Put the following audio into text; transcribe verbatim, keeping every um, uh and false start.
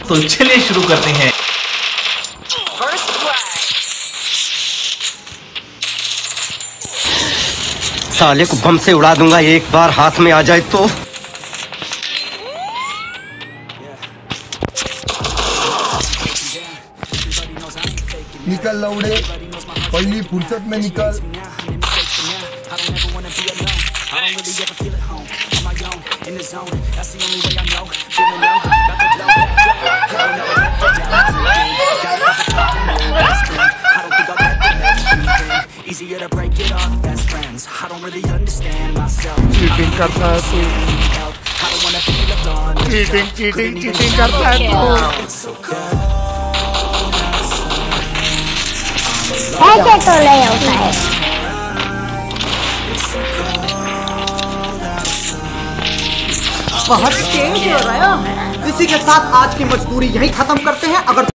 तो चलिए शुरू करते हैं। साले को बम से उड़ा दूंगा एक बार हाथ में आ जाए तो। निकल लौड़े, पहली फुर्सत में निकल। चीटिंग करता है तू, चीटिंग चीटिंग चीटिंग करता है तू। ऐसे तो नहीं होता है। बहुत तेज हो रहा है। इसी के साथ आज की मजदूरी यहीं खत्म करते हैं। अगर